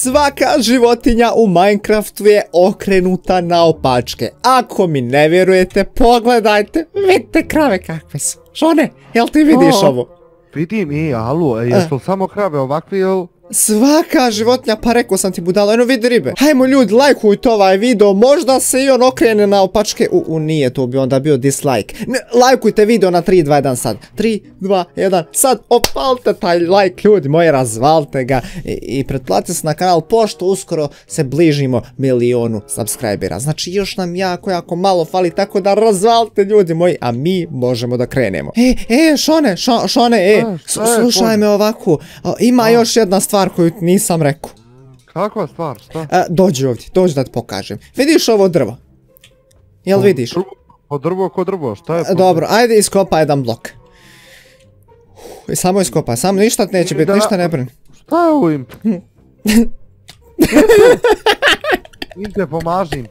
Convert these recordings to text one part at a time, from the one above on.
Svaka životinja u Minecraftu je okrenuta naopačke. Ako mi ne vjerujete, pogledajte. Vidite krave kakve su. Šone, jel ti vidiš ovo? Vidim, alo, jesu li samo krave ovakve ili? Svaka životinja, pa rekao sam ti budalo, eno vidi ribe. Hajmo ljudi, lajkujte ovaj video, možda se i on okrene naopačke. Nije, to bi onda bio dislike. Lajkujte video na 3, 2, 1 sad. 3, 2, 1 sad, opalite taj like ljudi moji, razvalite ga. I pretplatite se na kanal, pošto uskoro se bližimo 1.000.000 subscribera. Znači još nam jako malo fali, tako da razvalite ljudi moji, a mi možemo da krenemo. Šone, slušaj me ovako, ima još jedna stvar koju nisam rekao. Kakva stvar, šta? Dođi ovdje, dođi da ti pokažem. Vidiš ovo drvo? Jel vidiš? Drvo ko drvo, šta je? Dobro, ajde iskopa jedan blok. Samo iskopa, samo ništa neće biti, ništa ne brini. Šta je ovo Impe? Impe, pomaži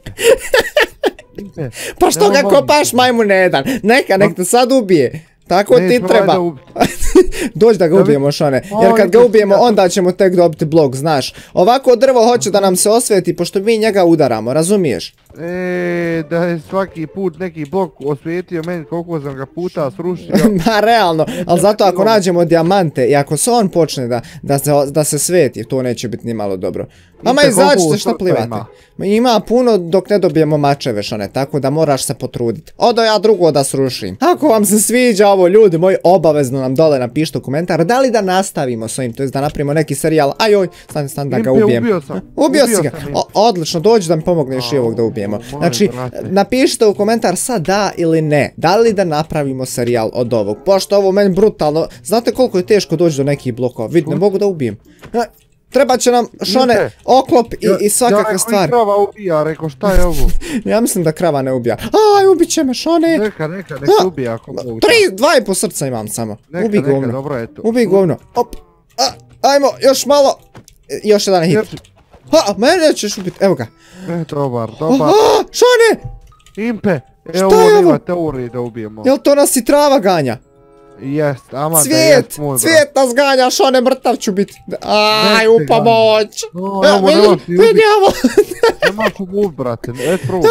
Impe. Pa što ga kopaš majmune jedan? Nek te sad ubije. Tako ti treba. Dođi da ga ubijemo, Šone. Jer kad ga ubijemo, onda ćemo tek dobiti blok, znaš. Ovako drvo hoće da nam se osvijeti, pošto mi njega udaramo, razumiješ? Da je svaki put neki blok osvijetio meni, koliko sam ga puta srušio. Ma realno, ali zato ako nađemo dijamante i ako se on počne da se svijeti, to neće biti ni malo dobro. Ama izađite što plivate. Ima puno dok ne dobijemo mačeve, Šone, tako da moraš se potruditi. Odo ja drugo da srušim. Ako vam se sviđa ovo, ljudi moji, obavezno nam dole napišite u komentar da li da nastavimo s ovim, to jest da napravimo neki serijal. Ajoj, stani da ga ubijem. Ubio si ga. Odlično, dođi da mi pomogneš i ovog da ubijemo. Znači, napišite u komentar sad da ili ne. Da li da napravimo serijal od ovog. Pošto ovo meni brutalno. Znate koliko je teško doći do nekih blokova. Vid, ne mogu da ubijem. Treba će nam, Šone, oklop i svakakve stvari. Ja krava ubija, reko šta je ovo? Ja mislim da krava ne ubija. Aj, ubit će me, Šone. Neka ubija ako mogu. 2,5 srca imam samo. Ubij govno. Dobro je to. Ubij govno. Ajmo, još malo. Još jedan hit. Mene ćeš ubiti, evo ga. Dobar. Šone! Impe, evo ima teorije da ubijemo. Jel to nas i trava ganja? Jest, aman da jest moj brat. Cvijet nas ganja, Šone, mrtav ću biti. Aj, u pomoć. Vidi ovo. Nemaš ubut, brate, probaj.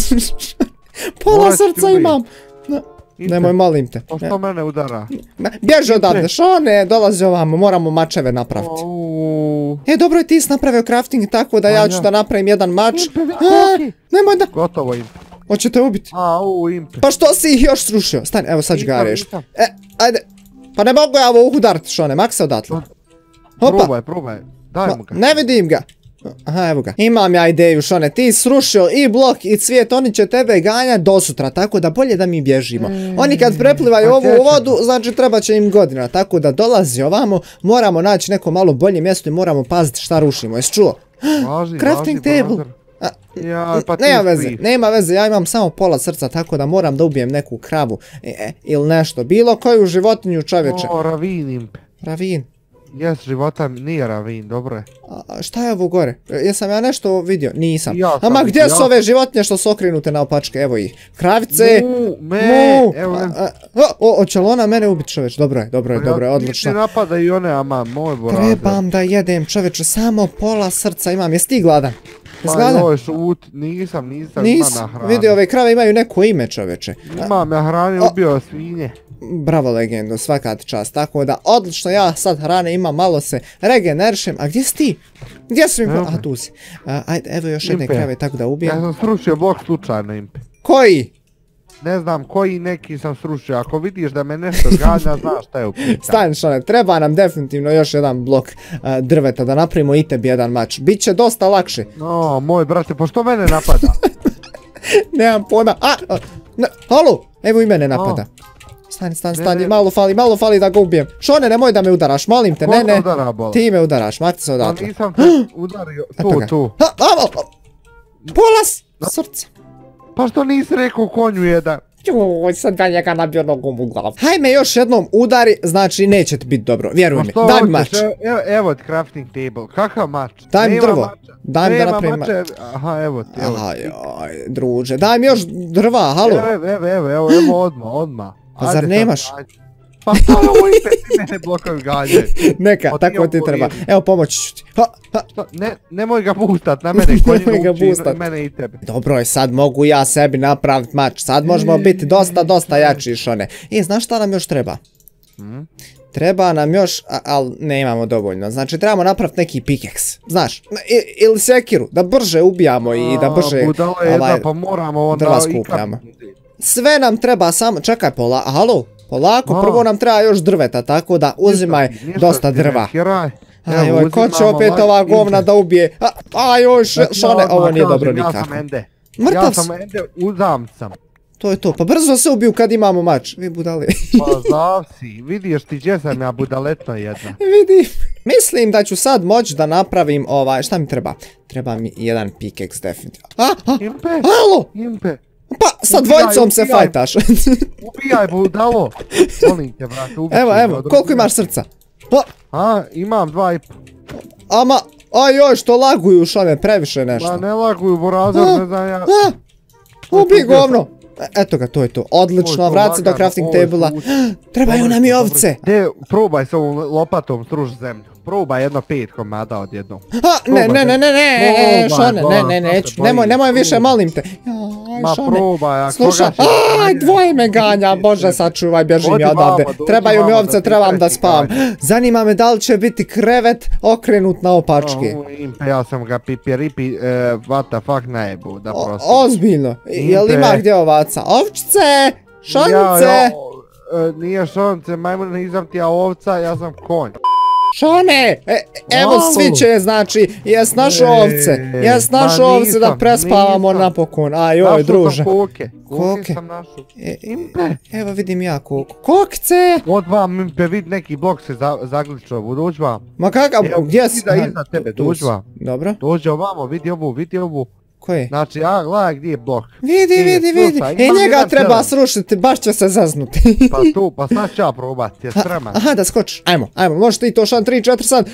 Pola srca imam. Nemoj, molim te. Pa što mene udara? Bježi odavde, Šone, dolazi ovamo, moramo mačeve napraviti. Dobro je ti si napravio crafting, tako da ja ću da napravim jedan mač. Nemoj da... Gotovo Impe. Hoćete ubiti? Impe. Pa što si ih još srušio? Stani, evo sad ću ga rešiti. Ajde. Pa ne mogu ja ovo udariti, Šone, mak se odatle. Probaj. Daj mu ga. Ne vidim ga. Aha, evo ga. Imam ja ideju, Šone, ti srušio i blok i cvijet, oni će tebe ganjati do sutra, tako da bolje da mi bježimo. Oni kad preplivaju ovu vodu, znači treba će im godina, tako da dolazi ovamo, moramo naći neko malo bolje mjesto i moramo paziti šta rušimo, jesi čuo? Crafting table. Nema veze, ja imam samo pola srca, tako da moram da ubijem neku kravu ili nešto, bilo koju životinju, čovječe. Ravin, Impe. Ravin? Jes, života nije ravin, dobro je. Šta je ovo gore? Jesam ja nešto vidio? Nisam. Ama gdje su ove životinje što su okrenute naopačke? Evo ih. Kravice! Hoće li ona mene ubiti, čoveč? Dobro je, odlično. Ti napada i one, ama, moj borazer. Trebam da jedem, čoveče, samo pola srca imam. Jesi ti gladan? Nisam, ima na hrani. Vidi, ove krave imaju neko ime, čoveče. Imam ja hrani, ubio svinje. Bravo, legendo, svaka ti čast, tako da odlično, ja sad hrane imam, malo se regenerišem. A gdje si ti? Gdje si mi? A tu si. Ajde, evo još jedne krave, tako da ubijem. Ja sam srušio blok slučajno, Impe. Koji? Ne znam, koji neki sam srušio, ako vidiš da me nešto zganja, znaš šta je u pitanju. Stani, Šone, treba nam definitivno još jedan blok drveta da napravimo i tebi jedan mač. Biće dosta lakše. No, moj brate, pa što mene napada? Nemam pojma. Halo, evo i mene napada. Stani, malo fali da ga ubijem. Šone, nemoj da me udaraš, molim te, ne. Ti me udaraš, makti se odatle. Pa nisam te udario, tu. Pola srca. Pa što nisi rekao konju jedan? Joj, sad ga njega nabio nogom u glavu. Hajme još jednom udari, znači neće ti biti dobro, vjeruj mi. Daj mi mač. Evo ti crafting table, kakav mač? Daj mi drvo. Daj mi da napravim mač. Aha, evo ti. Ajoj, druže, daj mi još drva, halo. Evo, odmah. A zar nemaš? Pa to je ovo Impe, ti mene blokaju ganje. Neka, tako ti treba. Evo, pomoći ću ti. Nemoj ga boostat na mene, konjinu uči mene i tebe. Dobro je, sad mogu ja sebi napraviti mač. Sad možemo biti dosta jači šone. I znaš šta nam još treba? Treba nam još, ali ne imamo dovoljno. Znači, trebamo napraviti neki pikeks. Znaš, ili sekiru, da brže ubijamo i da brže pa moramo drva skupljamo. Sve nam treba samo, čekaj, polako, prvo nam treba još drveta, tako da uzimaj dosta drva. Ajoj, ko će opet ova govna da ubije? Ajoj, šone, ovo nije dobro nikako. Ja sam Ende, uzam sam. To je to, pa brzo se ubiju kad imamo mač, vi budali. Pa zavsi, vidiš ti gdje sam ja budaletna jedna. Vidim. Mislim da ću sad moći da napravim šta mi treba? Treba mi jedan pikeks definitivno. Impe, halo! Impe. Pa, sa dvojicom se fajtaš. Ubijaj budalo. Molim te, brate, ubijaj. Evo, koliko imaš srca? Imam 2,5. Ama, ajoj, što laguju šone, previše nešto. Pa ne laguju, borazor, ne znam ja. Ubij govno. Eto ga, to je to. Odlično, vrati se do crafting table-a. Trebaju nam i ovce. Probaj s ovom lopatom struž zemlju. Probaj jedno 5 komada odjednom. Ne, šone, neću. Nemoj više, molim te. Ma probaj, ako slušaj, dvoje me ganja, bože sačuvaj, bježim ja odavde. Trebaju mi ovce, trebam da spavam. Zanima me da li će biti krevet okrenut na opačke. Ja sam ga pipi-ripi, what the fuck, najbu, da prosim. Ozbiljno, jel ima gdje ovaca? Ovčice, šonice. Nije šonice, majmun, nisam ti ja ovca, ja sam konj. Šone, evo svi će, znači, jes našo ovce da prespavamo napokon, ajoj druže. Koke sam našo. Impe. Evo vidim ja koku. Kokce! Od vam Impe, vid neki blok se zagličao, dođi vam. Ma kakav, gdje si? Iza tebe, dođi vam. Dobro. Dođi ovamo, vidi ovu. Koji? Znači, gledaj gdje je blok. Vidi. Njega treba srušiti, baš će se zaznuti. Pa sad ću ja probati, je sreman. Aha, da skočiš, ajmo, možeš ti to šan 3, 4 sad.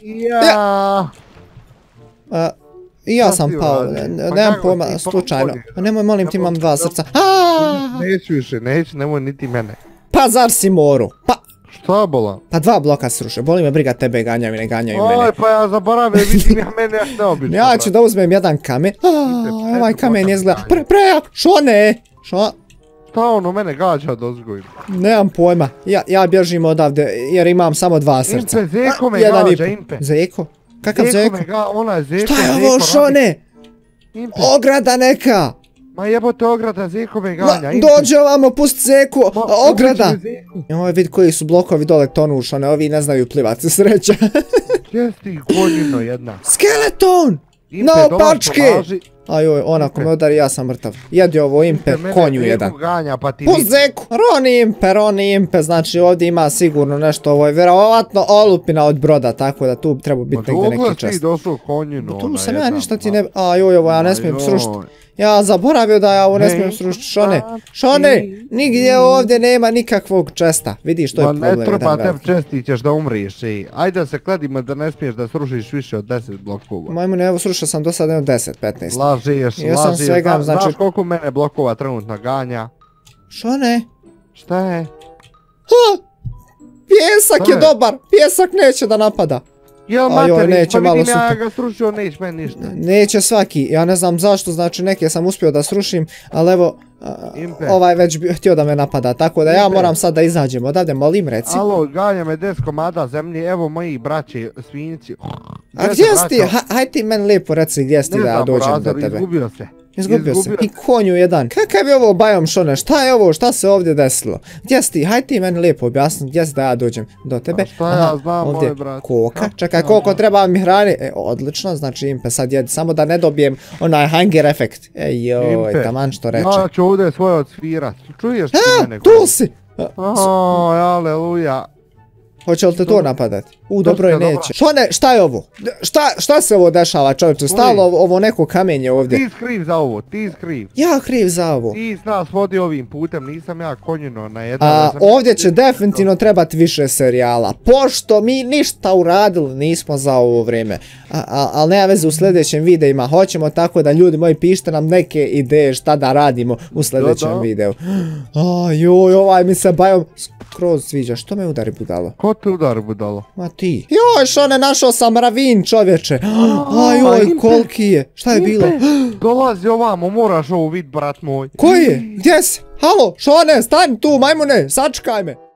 Ja sam pao, nemam pojma, slučajno. Nemoj, molim ti, imam 2 srca. Neću više, nemoj niti mene. Pa zar si moru? Šta bola? Pa 2 bloka sruše, boli me briga tebe, ganjaju i ne ganjaju mene. Oj, pa ja zaboravim, vidim ja mene jak neobično. Ja ću da uzmem jedan kamen. Ovaj kamen izgleda prejak. Šone! Šta ono mene gađa da uzgojim? Nemam pojma, ja bježim odavde jer imam samo 2 srca. Impe, Zeko me gađa, Impe. Zeko? Kakav Zeko? Ona je Zeko. Šta je ovo, Šone? Ograda neka! Ma jebote, ograda, Zeko me ganja. Dođe ovamo, pusti Zeku, ograda! Ovo vidi koji su blokovi dole tonu, Šone, ovi ne znaju plivati, sreća. Gdje si ti konjino jedna? Skeleton! Na opačke! Ajoj, onako me udari, ja sam mrtav. Jedi ovo Impe, konju jedan. Pust Zeku! Roni Impe, znači ovdje ima sigurno nešto, ovo je vjerovatno olupina od broda, tako da tu treba biti negdje neki čest. Ma ti došao konjino. Tu sam ja ništa ti ne... Ajoj, ovo ja ne smijem srušiti. Ja zaboravio da ja ovo ne smijem srušiti, Šone, nigdje ovdje nema nikakvog česta, vidiš to je problem. Ma ne trpa tebi česti, ćeš da umriješ i ajde da se kladimo da ne smiješ da srušiš više od 10 blokova. Majmune, evo srušio sam do sad 10, 15. Lažiješ, znaš koliko mene blokova trenutno ganja? Šone? Šta je? Pjesak je dobar, pjesak neće da napada. Jel materi, pa vidim ja ga srušio, neće meni ništa. Neće svaki, ja ne znam zašto, znači neke sam uspio da srušim, ali evo, ovaj već bi htio da me napada, tako da ja moram sad da izađem odavde, molim reci. Alo, ganja me 10 komada zemlje, evo moji braći, svinjci. A gdje si ti? Hajde ti meni lijepo reci gdje si ti da ja dođem do tebe. Izgubio se. Izgubio se. I konju jedan. Kakav je ovo bajom, Šone? Šta je ovo? Šta se ovdje desilo? Gdje si ti? Hajde ti meni lijepo objasniti gdje si da ja dođem do tebe. Šta ja znam, moj brat? Koka. Čekaj, koliko treba mi hrani? Odlično, znači Impe sad jedi. Samo da ne dobijem onaj hunger efekt. Joj, taman što reče. Ja ću ovdje svoje odsvirat. Čuješ ti mene? Tu si! Aleluja. Hoće li te to napadati? Dobro je, neće. Šone, šta je ovo? Šta se ovo dešava, čovječe? Stalo ovo neko kamenje ovdje. Ti skriv za ovo, ti skriv. Ja kriv za ovo. Ti s nas vodi ovim putem, nisam ja konjeno na jedan. Ovdje će definitivno trebati više serijala. Pošto mi ništa uradili nismo za ovo vrijeme. Ali nema veze u sljedećem videima. Hoćemo tako da ljudi moji pišite nam neke ideje šta da radimo u sljedećem videu. Joj, ovaj mi se bajom skroz sviđa. Što me udari budalo? Ko te udari budalo? Ma ti. Joj, Šone, našao sam ravin, čovječe. Joj, koliki je. Šta je bilo? Dolazi ovamo, moraš ovo vid, brat moj. Koji je? Gdje si? Halo, Šone, stani tu, majmune, sačekaj me.